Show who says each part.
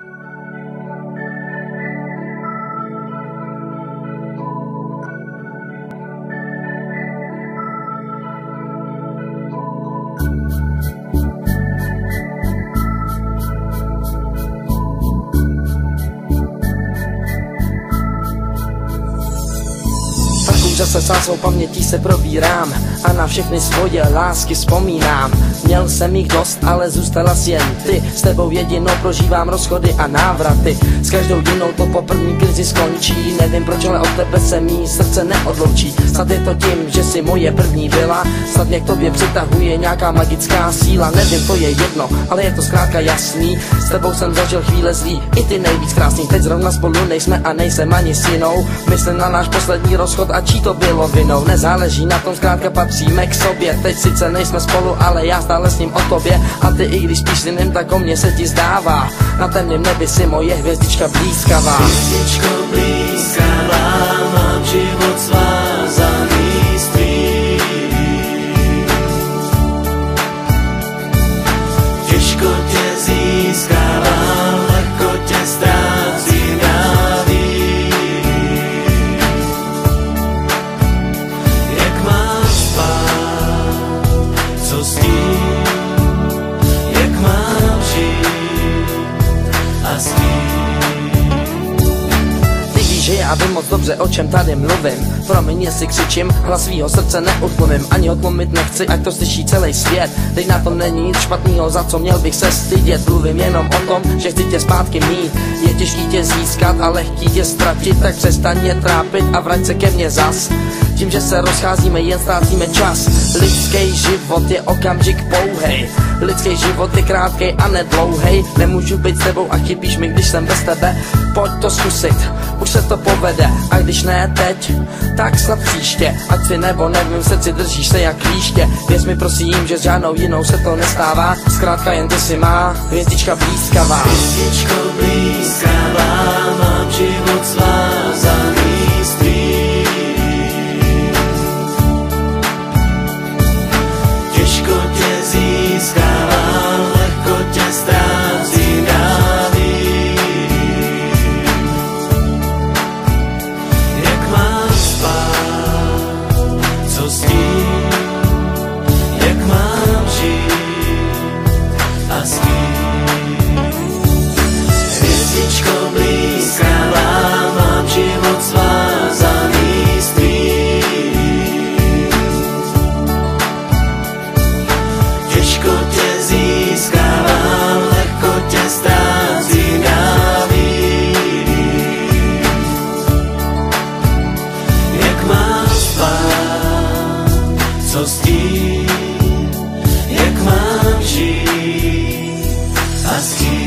Speaker 1: Zase sám svou pamětí se probírám a na všechny svoje lásky vzpomínám. Měl jsem jich dost, ale zůstala jsi jen ty. S tebou jedinou prožívám rozchody a návraty. S každou jinou to po první krizi skončí. Nevím proč, ale od tebe se mý srdce neodloučí. Snad je to tím, že jsi moje první byla. Snad mě k tobě přitahuje nějaká magická síla. Nevím, to je jedno, ale je to zkrátka jasný. S tebou jsem zažil chvíle zlý, i ty nejvíc krásný. Teď zrovna spolu nejsme a nejsem ani s jinou. Myslím na náš poslední rozchod a čí to bylo vinou. Nezáleží na tom, zkrátka patříme k sobě. Teď sice nejsme spolu, ale já stále s ním o tobě. A ty i když spíš jiným, tak o mně se ti zdává. Na temném nebi si moje hvězdička blízkavá.
Speaker 2: Hvězdičko blízkavá, mám život svázaný s tvým. Těžko tě získávám, lehko tě ztrácím, já vím. Jak mám spát, co s tím, jak mám žít a s tím.
Speaker 1: Že já vím moc dobře, o čem tady mluvím. Promiň, jestli křičím, hlas svýho srdce neutlumím. Ani otlumit nechci, ať to slyší celý svět. Teď na tom není nic špatného, za co měl bych se stydět. Mluvím jenom o tom, že chci tě zpátky mít. Je těžký tě získat a lehký tě ztratit, tak přestaň mě trápit a vrať se ke mně zas. Tím, že se rozcházíme, jen ztrácíme čas. Lidský život je okamžik pouhej. Lidský život je krátkej a nedlouhej. Nemůžu být s tebou a chybíš mi, když jsem bez tebe. Pojď to zkusit, už se to povede. A když ne teď, tak snad příště. Ať si nebo nevím, v srdci držíš se jak klíště. Věř mi prosím, že s žádnou jinou se to nestává. Zkrátka jen ty si má hvězdička blízkavá.
Speaker 2: Hvězdičko blízkavá, mám život svázaný s tvým. Těžko tě získávám, lehko tě ztrácím, já vím. Jak mám spát, co s tím, jak mám žít a s kým. Hvězdičko blízkavá, mám život svázaný s tvým. Těžko tě získávám, lehko tě ztrácím, já vím. Jak mám spát, co s tím, jak mám žít a s kým.